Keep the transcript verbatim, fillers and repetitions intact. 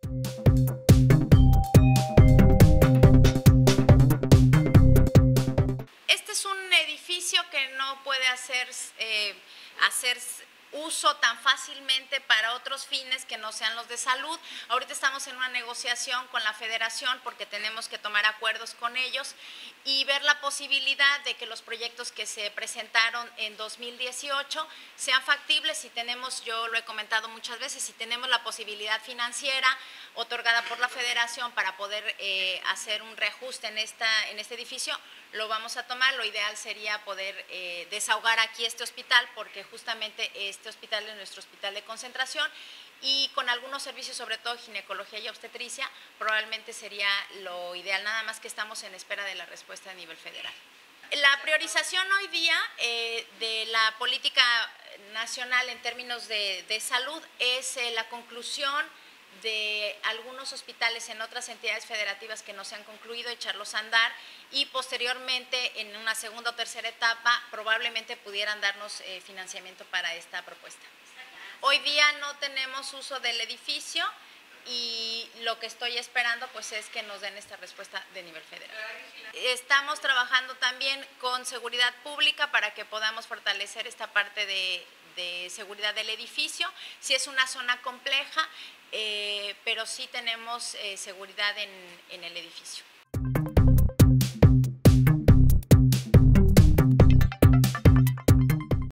Este es un edificio que no puede hacer, eh, hacer uso tan fácilmente para otros fines que no sean los de salud. Ahorita estamos en una negociación con la federación porque tenemos que tomar acuerdos con ellos y ver la posibilidad de que los proyectos que se presentaron en dos mil dieciocho sean factibles. Si tenemos, yo lo he comentado muchas veces, si tenemos la posibilidad financiera otorgada por la federación para poder eh, hacer un reajuste en, esta, en este edificio, lo vamos a tomar. Lo ideal sería poder eh, desahogar aquí este hospital, porque justamente este hospital es nuestro hospital de concentración, y con algunos servicios, sobre todo ginecología y obstetricia, probablemente sería lo ideal, nada más que estamos en espera de la respuesta a nivel federal. La priorización hoy día eh, de la política nacional en términos de, de salud es eh, la conclusión de algunos hospitales en otras entidades federativas que no se han concluido, echarlos a andar, y posteriormente en una segunda o tercera etapa probablemente pudieran darnos eh, financiamiento para esta propuesta. Hoy día no tenemos uso del edificio y lo que estoy esperando pues es que nos den esta respuesta de nivel federal. Estamos trabajando también con seguridad pública para que podamos fortalecer esta parte de, de seguridad del edificio. Sí es una zona compleja, eh, pero sí tenemos eh, seguridad en, en el edificio.